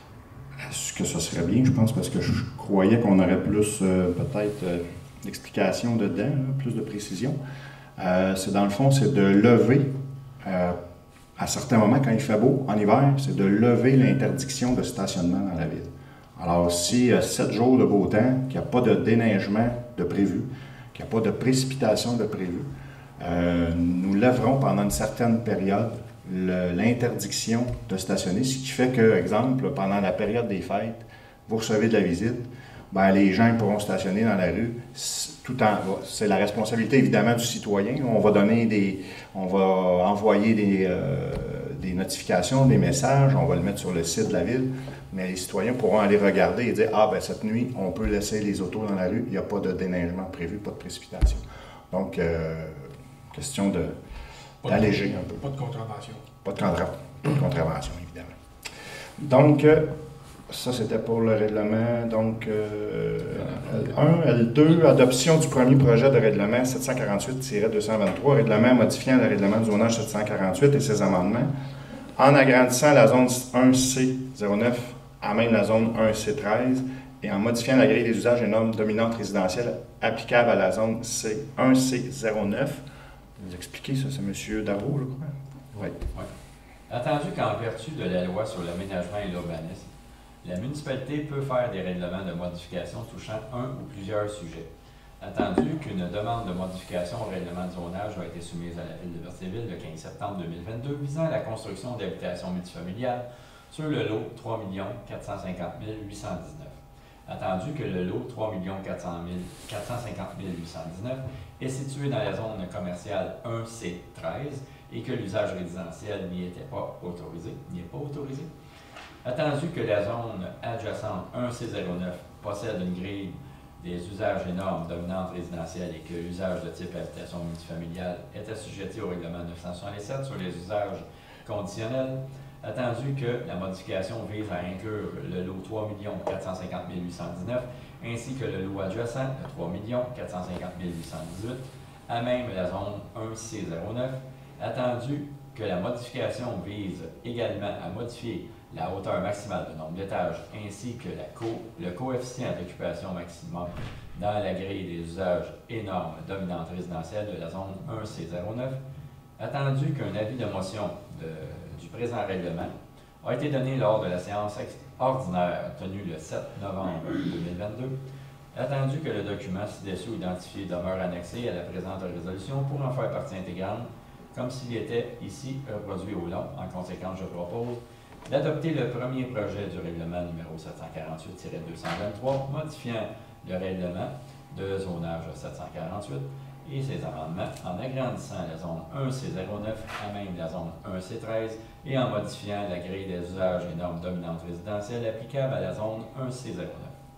Est-ce que ce serait bien, je pense, parce que je croyais qu'on aurait plus, euh, peut-être, euh, d'explications dedans, là, plus de précision. Euh, c'est dans le fond, c'est de lever, euh, à certains moments, quand il fait beau, en hiver, c'est de lever l'interdiction de stationnement dans la ville. Alors, si euh, sept jours de beau temps, qu'il n'y a pas de déneigement de prévu, qu'il n'y a pas de précipitation de prévu, euh, nous lèverons pendant une certaine période le- l'interdiction de stationner, ce qui fait que, exemple, pendant la période des fêtes, vous recevez de la visite, ben, les gens pourront stationner dans la rue, tout en, c'est la responsabilité évidemment du citoyen. On va donner des, on va envoyer des, euh, des notifications, des messages, on va le mettre sur le site de la ville, mais les citoyens pourront aller regarder et dire, ah ben cette nuit, on peut laisser les autos dans la rue, il n'y a pas de déneigement prévu, pas de précipitation. Donc, euh, question de, Pas de- d'alléger un peu. Pas de contravention. Pas de, contra- pas de contravention, évidemment. Donc, euh, ça, c'était pour le règlement. Donc, euh, L un, L deux, adoption du premier projet de règlement sept cent quarante-huit tiret deux cent vingt-trois, règlement modifiant le règlement du zonage sept cent quarante-huit et ses amendements, en agrandissant la zone un C zéro neuf à même la zone un C treize et en modifiant la grille des usages et normes dominantes résidentielles applicables à la zone C un C zéro neuf. Vous expliquez ça, c'est M. Darvaux, je crois. Oui. Oui. Attendu qu'en vertu de la loi sur l'aménagement et l'urbanisme, La municipalité peut faire des règlements de modification touchant un ou plusieurs sujets. Attendu qu'une demande de modification au règlement de zonage a été soumise à la Ville de Berthierville le quinze septembre deux mille vingt-deux visant la construction d'habitations multifamiliales sur le lot trois millions quatre cent cinquante mille huit cent dix-neuf. Attendu que le lot trois millions quatre cent cinquante mille huit cent dix-neuf est situé dans la zone commerciale un C treize et que l'usage résidentiel n'y était pas autorisé, n'y est pas autorisé. Attendu que la zone adjacente un C zéro neuf possède une grille des usages et normes dominantes résidentielles et que l'usage de type habitation multifamiliale est assujetti au règlement neuf cent soixante-dix-sept sur les usages conditionnels, attendu que la modification vise à inclure le lot trois millions quatre cent cinquante mille huit cent dix-neuf ainsi que le lot adjacent de trois millions quatre cent cinquante mille huit cent dix-huit, à même la zone un C zéro neuf, attendu que la modification vise également à modifier la hauteur maximale de nombre d'étages ainsi que la co le coefficient d'occupation maximum dans la grille des usages et normes dominantes résidentielles de la zone un C zéro neuf, attendu qu'un avis de motion de, du présent règlement a été donné lors de la séance ordinaire tenue le sept novembre deux mille vingt-deux, attendu que le document ci-dessous identifié demeure annexé à la présente résolution pour en faire partie intégrante, comme s'il était ici reproduit au long. En conséquence, je propose d'adopter le premier projet du règlement numéro sept cent quarante-huit tiret deux cent vingt-trois, modifiant le règlement de zonage sept cent quarante-huit et ses amendements en agrandissant la zone un C zéro neuf à même la zone un C treize et en modifiant la grille des usages et normes dominantes résidentielles applicables à la zone un C zéro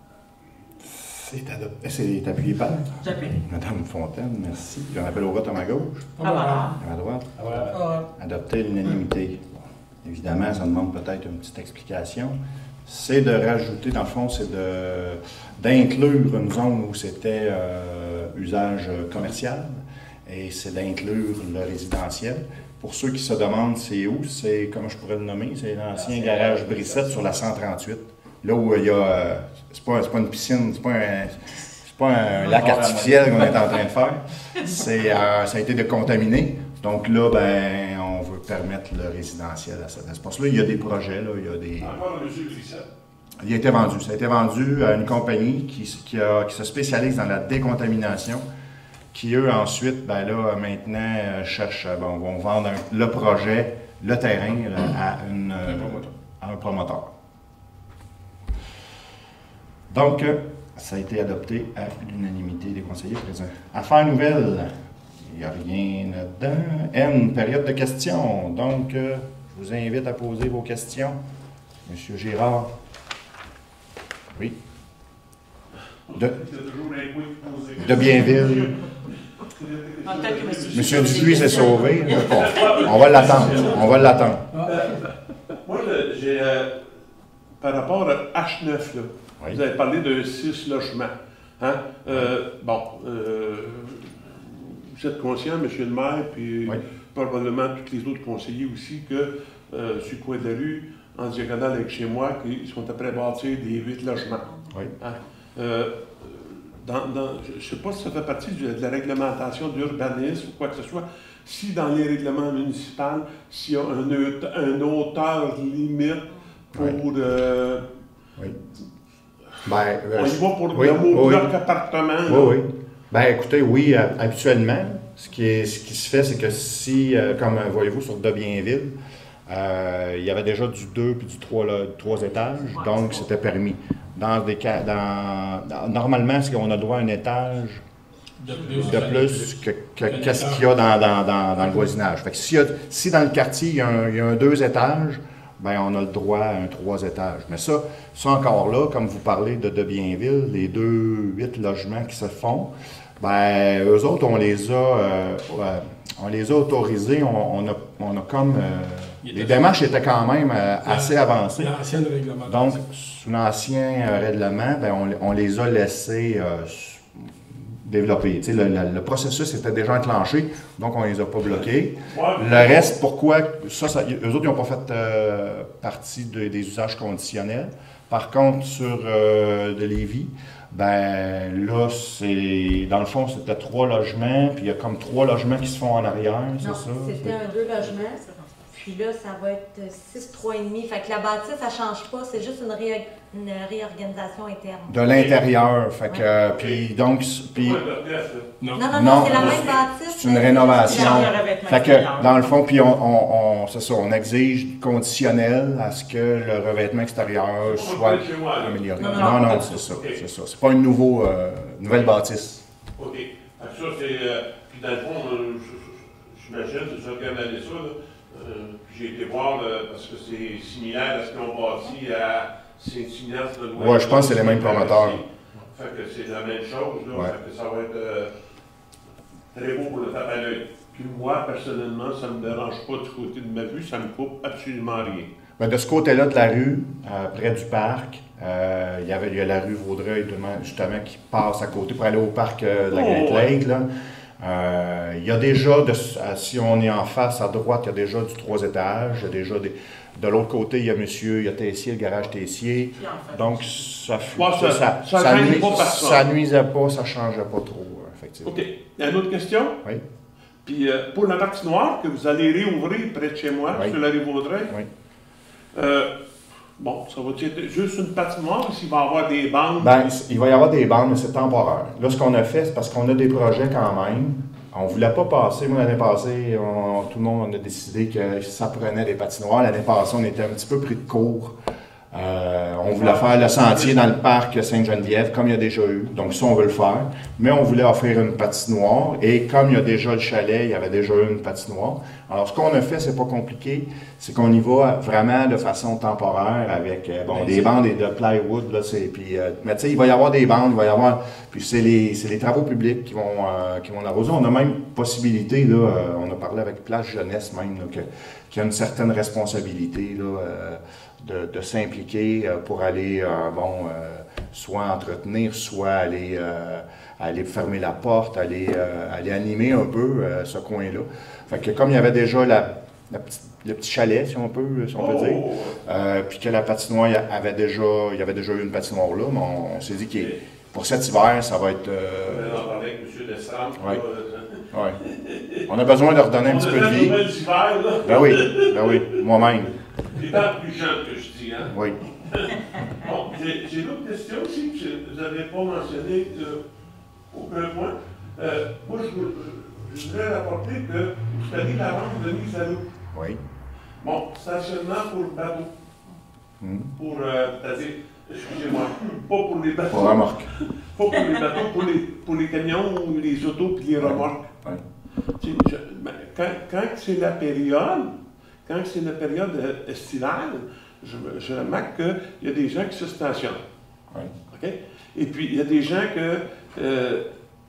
neuf. C'est adopté. C'est appuyé par J'appuie. Madame Fontaine, merci. J'en appelle au vote à ma gauche. Favorable. À ma droite. Favorable. Adopté à l'unanimité. Bon, évidemment, ça demande peut-être une petite explication. C'est de rajouter, dans le fond, c'est de d'inclure une zone où c'était euh, usage commercial et c'est d'inclure le résidentiel. Pour ceux qui se demandent c'est où, c'est, comment je pourrais le nommer, c'est l'ancien garage Brissette sur la cent trente-huit. Là où il y a, euh, c'est pas, c'est pas une piscine, c'est pas un, c'est pas un lac artificiel qu'on est en train de faire. C'est, euh, ça a été décontaminé. Donc là, ben, on veut permettre le résidentiel à cet espace-là. Il y a des projets, là, il y a des... Encore un monsieur Brissette. Il a été vendu. Ça a été vendu à une compagnie qui, qui, a, qui se spécialise dans la décontamination, qui eux ensuite, ben là, maintenant, cherchent, bon, vont vendre un, le projet, le terrain là, à, une, à un promoteur. Donc, ça a été adopté à l'unanimité des conseillers présents. Affaires nouvelles, il n'y a rien là-dedans. N, période de questions. Donc, je vous invite à poser vos questions. Monsieur Girard. Oui. De, de Bienville. Monsieur Dupuis s'est sauvé. Bon, on va l'attendre. On va l'attendre. Euh, moi, j'ai, euh, par rapport à H neuf, là, oui. Vous avez parlé de six logements. Hein? Euh, bon, euh, vous êtes conscient, monsieur le maire, puis oui. probablement tous les autres conseillers aussi, que euh, sur le coin de la rue, en diagonale avec chez moi, qu'ils sont après à bâtir des huit logements. Oui. Hein? Euh, dans, dans, je ne sais pas si ça fait partie de, de la réglementation d'urbanisme ou quoi que ce soit. Si dans les règlements municipaux, s'il y a un, un hauteur limite pour... Oui. Euh, oui. Ben, on y va pour oui, le mot oui. bloc appartement. Oui, oui. Ben, écoutez, oui, habituellement, ce qui, est, ce qui se fait, c'est que si, euh, comme voyez-vous, sur de Bienville, euh, il y avait déjà du deux puis du trois, là, trois étages, donc c'était permis. Dans des cas, dans, dans, normalement, c'est qu'on a droit à un étage de plus, de plus que, que, qu'est-ce qu'il y a dans, dans, dans, dans le voisinage. Fait que si, si dans le quartier, il y a un, il y a un deux étages, ben on a le droit à un trois étages. Mais ça, ça encore là, comme vous parlez de, de Bienville, les deux, huit logements qui se font, ben eux autres, on les a, euh, on les a autorisés, on, on, a, on a comme... Euh, les démarches étaient quand même euh, assez avancées. L'ancienne réglementation. Donc, sous l'ancien euh, règlement, ben, on, on les a laissés euh, développer. Le, le, le processus était déjà enclenché, donc on ne les a pas bloqués. Le reste, pourquoi? Ça, ça, eux autres, ils n'ont pas fait euh, partie de, des usages conditionnels. Par contre, sur euh, de Lévis, ben là, c'est dans le fond, c'était trois logements, puis il y a comme trois logements qui se font en arrière, c'est ça? C'était un deux logements. Puis là, ça va être six trois virgule cinq. Fait que la bâtisse, ça ne change pas, c'est juste une, ré une réorganisation interne. De l'intérieur. Fait que, ouais. Puis donc, puis... Non, non, non, non c'est la même bâtisse. C'est une rénovation. Fait que, dans le fond, puis on, on, on, c'est ça, on exige conditionnel à ce que le revêtement extérieur soit amélioré. Non, non, non, c'est ça, c'est ça. C'est pas une nouveau, euh, nouvelle bâtisse. OK. Ça, c'est... Euh, puis dans le fond, euh, j'imagine, c'est ça, regardez ça, là. Euh, j'ai été voir, là, parce que c'est similaire à ce qu'on bâtit à Saint-Ignace de l'Ouest. Oui, je pense que c'est les mêmes promoteurs. Fait que c'est la même chose, là. Ouais. Fait que ça va être euh, très beau pour le tape à l'œil. Puis moi, personnellement, ça ne me dérange pas du côté de ma vue, ça ne me coupe absolument rien. Bien, de ce côté-là de la rue, euh, près du parc, euh, il y avait il y a la rue Vaudreuil, justement, qui passe à côté pour aller au parc euh, de la Great Lake, là. Euh, il y a déjà, de, si on est en face à droite, il y a déjà du trois étages. Il y a déjà des, de l'autre côté, il y a monsieur, il y a Tessier, le garage Tessier. Donc, ça ouais, ça, ça, ça, ça, nuis, pas ça nuisait pas, ça changeait pas trop, effectivement. OK. Il y a une autre question? Oui. Puis, euh, pour la patinoire que vous allez réouvrir près de chez moi, oui. sur la rue Vaudreuil, oui. euh, bon, ça va être juste une patinoire ou s'il va y avoir des bandes? Bien, il va y avoir des bandes, mais c'est temporaire. Là, ce qu'on a fait, c'est parce qu'on a des projets quand même. On ne voulait pas passer. Moi, l'année passée, on, tout le monde a décidé que ça prenait des patinoires. L'année passée, on était un petit peu pris de court. Euh, on voulait faire le sentier dans le parc Sainte-Geneviève, comme il y a déjà eu. Donc, ça, on veut le faire. Mais on voulait offrir une patinoire. Et comme il y a déjà le chalet, il y avait déjà eu une patinoire. Alors, ce qu'on a fait, c'est pas compliqué. C'est qu'on y va vraiment de façon temporaire avec euh, bon, des bandes et de plywood. Là, puis, euh, mais tu sais, il va y avoir des bandes, il va y avoir... Puis c'est les, les travaux publics qui vont, euh, qui vont l'arroser. On a même possibilité, là, euh, on a parlé avec Place Jeunesse même, là, que, qu'il y a une certaine responsabilité, là, euh, de, de s'impliquer euh, pour aller, euh, bon, euh, soit entretenir, soit aller, euh, aller fermer la porte, aller, euh, aller animer un peu euh, ce coin-là. Fait que comme il y avait déjà la, la petite, le petit chalet, si on peut, si on peut oh. dire, euh, puis que la patinoire avait déjà, il y avait déjà eu une patinoire là, mais on, on s'est dit que pour cet hiver, ça va être... Euh, on va en parler avec M. Destremps. Oui. Ouais. On a besoin de redonner un petit peu de vie. Hiver, là. Ben oui, ben oui, moi-même. Les temps plus jeunes que je dis, hein? Oui. Bon, j'ai une autre question aussi que vous n'avez pas mentionné euh, aucun point. Euh, moi, je, je voudrais rapporter que vous avez la rampe de mise à l'eau. Oui. Bon, stationnement pour le bateau. Mmh. Pour, euh, c'est-à-dire, excusez-moi, pas pour les bateaux. Pour remorques. Pas pour les bateaux, pour les, pour les camions ou les autos puis les remorques. Oui. Oui. Je, ben, quand quand c'est la période, quand c'est la période estivale, je, je remarque qu'il y a des gens qui se stationnent. Oui. OK? Et puis, il y a des gens que, euh,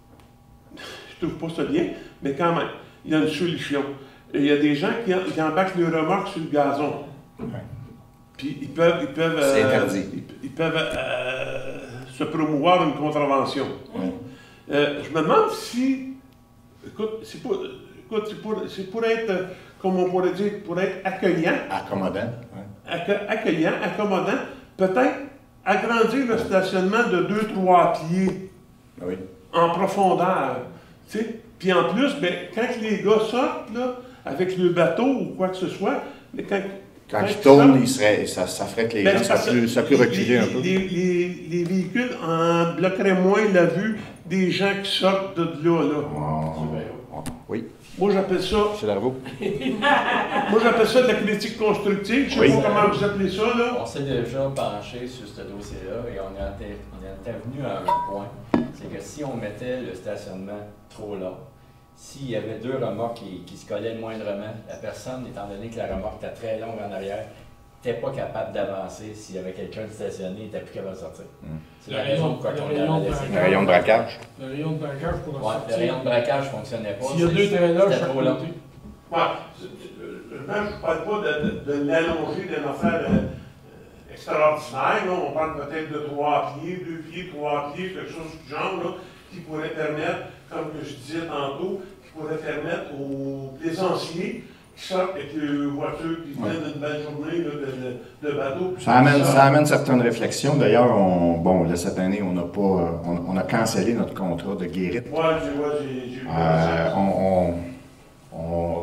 je trouve pas ça bien, mais quand même, il y a une solution. Et il y a des gens qui, qui embarquent les remorques sur le gazon. Oui. Puis ils peuvent, ils peuvent, c'est euh, interdit. Ils, ils peuvent euh, se promouvoir une contravention. Oui. Euh, je me demande si, écoute, c'est pour, écoute, c'est pour, c'est pour être, comme on pourrait dire, pour être accueillant. Accommodant. Oui. Acc- accueillant, accommodant. Peut-être agrandir le stationnement de deux trois pieds. Oui. En profondeur. Tu sais? Puis en plus, ben, quand les gars sortent, là, avec le bateau ou quoi que ce soit, mais quand, quand, quand ils sortent, tournent, il serait, ça, ça ferait que les ben, gens soient plus, soient plus reculés un peu. Les, les, les véhicules en bloqueraient moins la vue des gens qui sortent de là. là. Oh. Oui. Moi, j'appelle ça... M. Darvaux. Moi, j'appelle ça de la critique constructive. Je ne sais Oui. pas comment vous appelez ça, là. On s'est déjà penché sur ce dossier-là et on est inter- on est intervenu à un point. C'est que si on mettait le stationnement trop long, s'il y avait deux remorques qui, qui se collaient moindrement, la personne, étant donné que la remorque était très longue en arrière, n'était pas capable d'avancer. S'il y avait quelqu'un de stationné, il n'était plus capable de sortir. Mm. C'est la raison pourquoi on a laissé. Le rayon de braquage. Le rayon de braquage pour ouais, sortir. Le rayon de braquage ne fonctionnait pas. S'il y a deux trailers, c'était trop long. Ouais, je ne parle pas de, de, de l'allonger d'une affaire euh, extraordinaire. Là. On parle peut-être de trois pieds, deux pieds, trois pieds, quelque chose du genre, là, qui pourrait permettre, comme que je disais tantôt, qui pourrait permettre aux plaisanciers qui sortent avec les voitures qui viennent d'une belle journée là, de, de, de bateau. Ça amène, ça amène certaines réflexions. D'ailleurs, on, bon, là, cette année, on, n'a pas, on, on a cancellé notre contrat de guérite. Ouais, j'ai, ouais, j'ai, j'ai vu euh, on, on, on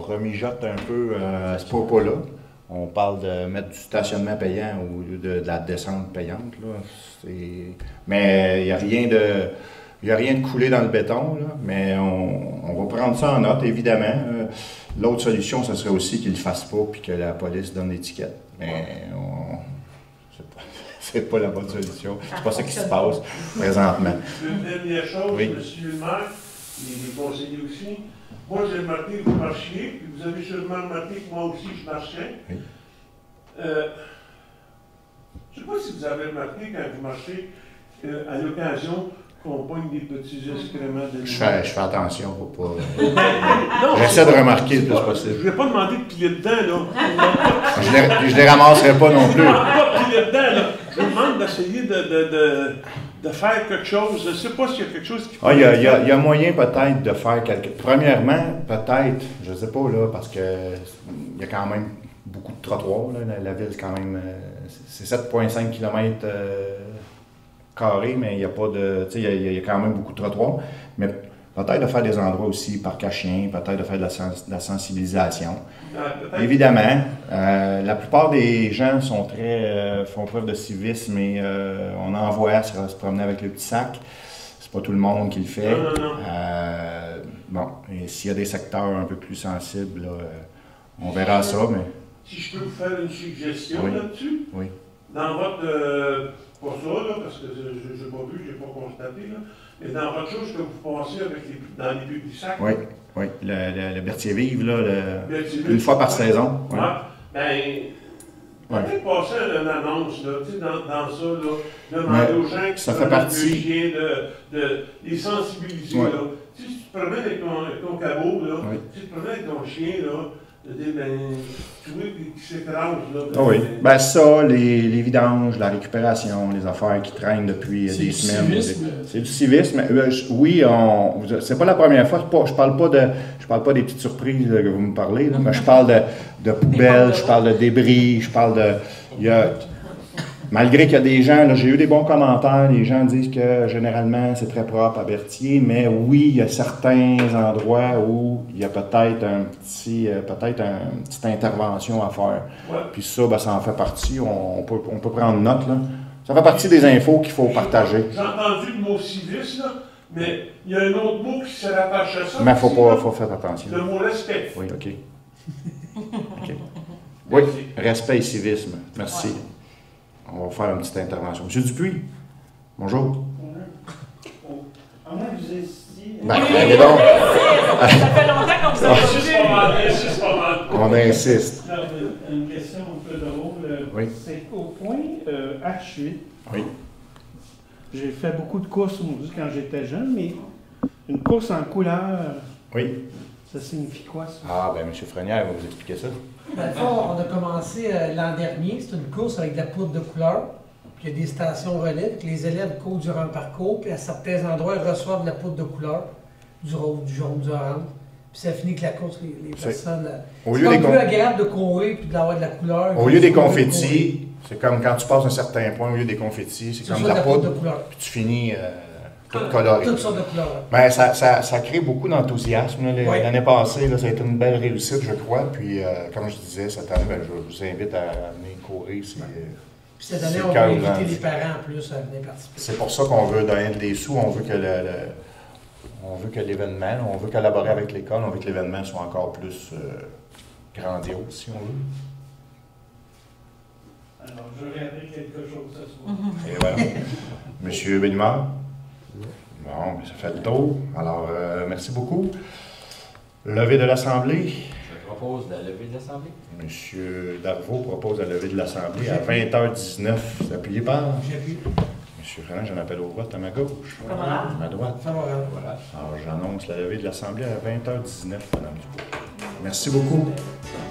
remijote un peu euh, à ce propos-là. On parle de mettre du stationnement payant au lieu de, de la descente payante. Là. Mais il n'y a rien de. Il n'y a rien de coulé dans le béton, là, mais on, on va prendre ça en note, évidemment. Euh, L'autre solution, ce serait aussi qu'ils ne le fassent pas puis que la police donne l'étiquette. Mais on, c'est pas, pas la bonne solution. C'est pas ça qui se passe présentement. Une dernière chose, oui. Monsieur le maire, et les conseillers aussi. Moi, j'ai remarqué que vous marchiez, puis vous avez sûrement remarqué que moi aussi, je marchais. Oui. Euh, je ne sais pas si vous avez remarqué quand vous marchez, euh, à l'occasion, qu'on pogne des petits excréments de je fais, je fais attention pour pas. Non, j'essaie de remarquer le plus possible. Je ne vais pas demander de piler dedans, là. je les, je les ramasserai pas non plus. Je ne demande pas de piler dedans, là. Je vous demande d'essayer de, de, de, de faire quelque chose. Je ne sais pas s'il y a quelque chose qui. Ah, il y a, il y a, il y a moyen peut-être de faire quelque. Premièrement, peut-être, je ne sais pas, là, parce que il y a quand même beaucoup de trottoirs, là. La, la ville, c'est quand même. C'est sept virgule cinq kilomètres. Euh, carré, mais il n'y a pas de. Tu sais, il y, y a quand même beaucoup de trottoirs. Mais peut-être de faire des endroits aussi, parc à chiens, peut-être de faire de la, sens, de la sensibilisation. Euh, Évidemment, euh, la plupart des gens sont très, euh, font preuve de civisme et euh, on en voit se, se promener avec le petit sac. C'est pas tout le monde qui le fait. Non, non, non. Euh, bon, et s'il y a des secteurs un peu plus sensibles, là, on verra ça, mais. Si je peux vous faire une suggestion oui. là-dessus, oui. Dans votre. Euh, pas ça, là, parce que je n'ai pas vu, je n'ai pas constaté, là, mais dans votre chose que vous passez avec les, dans les publics sacs. Oui, oui. Le, le, le Berthier Vive, là, le, Berthier une fois par saison. Ouais. Ouais. Ben, peut-être ouais. passer une annonce, là, tu sais, dans, dans ça, là, demander ouais. aux gens qui ça fait partie. De, de les sensibiliser, ouais. là. Tu sais, si tu te promènes avec ton, avec ton cabot, là, oui. si tu te promènes avec ton chien, là, ben, tu vois qui s'écrase, là. Ah oui. Ben ça, les, les vidanges, la récupération, les affaires qui traînent depuis des semaines. C'est du civisme. Oui, on, c'est pas la première fois. Pas, je parle pas de, je parle pas des petites surprises que vous me parlez, là, mais je parle de, de poubelles, je parle de débris, je parle de. Il y a, malgré qu'il y a des gens, là, j'ai eu des bons commentaires, les gens disent que généralement c'est très propre à Berthier, mais oui, il y a certains endroits où il y a peut-être un petit, euh, peut-être un, une petite intervention à faire. Ouais. Puis ça, ben, ça en fait partie, on, on, peut, on peut prendre note, là. Ça fait partie des infos qu'il faut partager. J'ai entendu le mot civisme, là, mais il y a un autre mot qui se rattache à ça. Mais il faut, pas, faut faire attention. Le mot respect. Oui, OK. okay. Oui, respect et civisme. Merci. Ouais. On va faire une petite intervention. Monsieur Dupuis, bonjour. À moins que vous insistiez. Ben, allez donc. Ça fait longtemps qu'on vous a insiste. On insiste. Une question un peu drôle. Oui. C'est au point euh, H huit. Oui. J'ai fait beaucoup de courses aujourd'hui quand j'étais jeune, mais une course en couleur. Oui. Ça signifie quoi, ça? Ah, ben, M. Frenière va vous expliquer ça. Dans le fond, on a commencé euh, l'an dernier. C'est une course avec de la poudre de couleur. Puis il y a des stations relais. Que les élèves courent durant un parcours. Puis à certains endroits, ils reçoivent de la poudre de couleur. Du rose, du jaune, du orange. Puis ça finit que la course, les, les personnes. Euh, c'est pas plus agréable de courir puis d'avoir de la couleur. Au lieu des confettis, c'est comme quand tu passes un certain point, au lieu des confettis, c'est comme de la poudre. De couleur. Puis tu finis. Euh, Tout coloré. Toutes sortes de couleurs. Ben, ça, ça, ça crée beaucoup d'enthousiasme. Oui. L'année passée, là, ça a été une belle réussite, je crois. Puis, euh, comme je disais, cette année, ben, je vous invite à venir courir. Puis cette année, on va inviter les parents en plus à venir participer. C'est pour ça qu'on veut donner des sous. On veut que le, le on veut que l'événement, on veut collaborer avec l'école, on veut que l'événement soit encore plus euh, grandiose, si on veut. Alors, je regarderai quelque chose ce soir. Et voilà. Monsieur Benimard? Bon, ça fait le tour. Alors, euh, merci beaucoup. Levée de l'Assemblée. Je propose la levée de l'Assemblée. Monsieur Darvaux propose la levée de l'Assemblée à vingt heures dix-neuf. Vous appuyez par? J'appuie. Monsieur Ferrand, j'en appelle au vote à ma gauche. Favorable. À ma droite. Favorable. Voilà. Alors, j'annonce la levée de l'Assemblée à vingt heures dix-neuf, Madame Dubois. Merci beaucoup.